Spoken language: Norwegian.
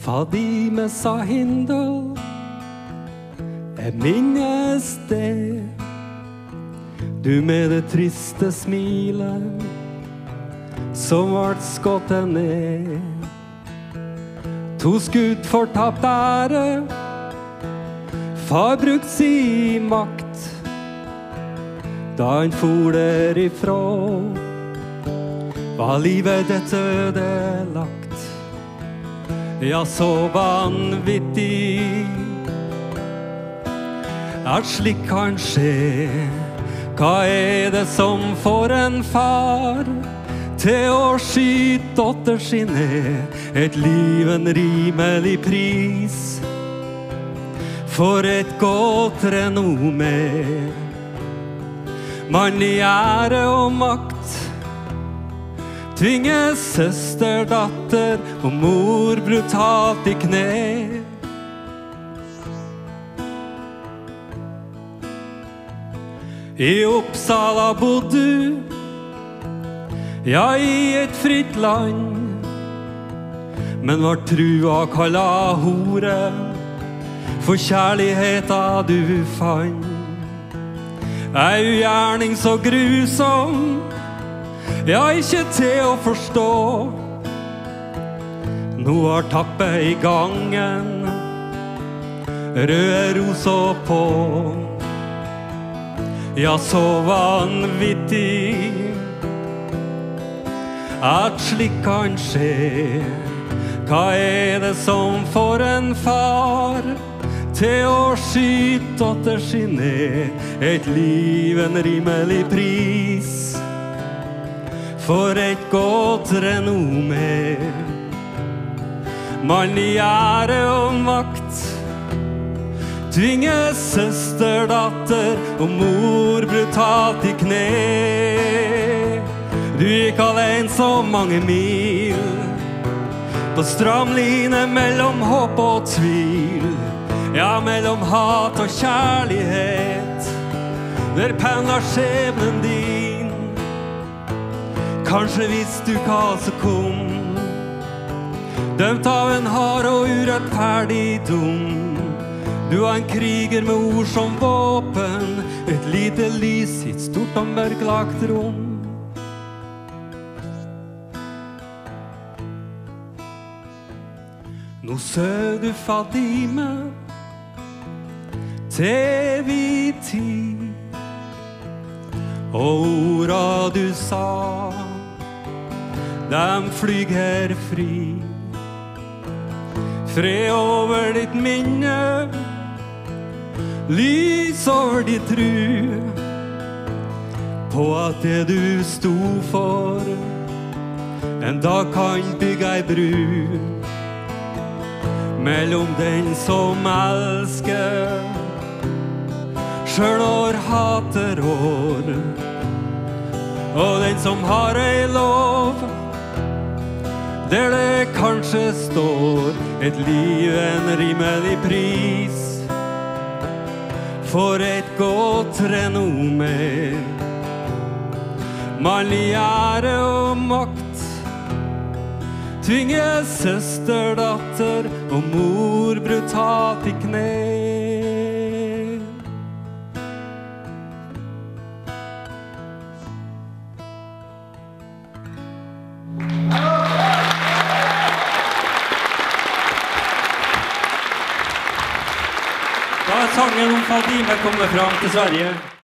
Fadime sa Hindel, jeg minnes det. Du med det triste smilet som vart skottet ned. 2 skudd for tapt ære, far brukt si makt. Da han for derifra, var livet dette ødelagt. Ja, så vanvittig at slik kan skje. Hva det som får en far til å skyte dotter sin ned? Et liv en rimelig pris for et godt renommé. Mannlig ære og makt tvinger søster, datter og mor brutalt i kne. I Uppsala bodde du, ja, i et fritt land, men var trua kalla hore for kjærligheta du fann. Ei ugjerning så grusom, ja, ikke til å forstå. Nå var tappet i gangen, røde roser på. Ja, så vanvittig at slik kan skje. Hva det som får en far til å skyte dotter sin ned? Et liv en rimelig pris for et godt renommé. Mannlig ære og makt tvinger søster, datter og mor brutalt i kne. Du gikk alene så mange mil på stramline mellom håp og tvil. Ja, mellom hat og kjærlighet, der pendler skjebnen din. Kanskje visste du hva som kom, dømt av en hard og urettferdig dom. Du var en kriger med ord som våpen, et lite lys i et stort og mørklagt rom. Nå søg du Fadime til evig tid, og orda du sa, dem flyg her fri. Fred over ditt minne, lys over ditt tru, på at det du sto for en dag kan bygge ei bru mellom den som elsker, selv når hater rår, og den som har ei lov der det kanskje står et liv en rimelig pris for et godt renommé. Mannlig ære og makt tvinger søster, datter og mor brutalt i kne. Da sangen om Fadime kommer fram til Sverige.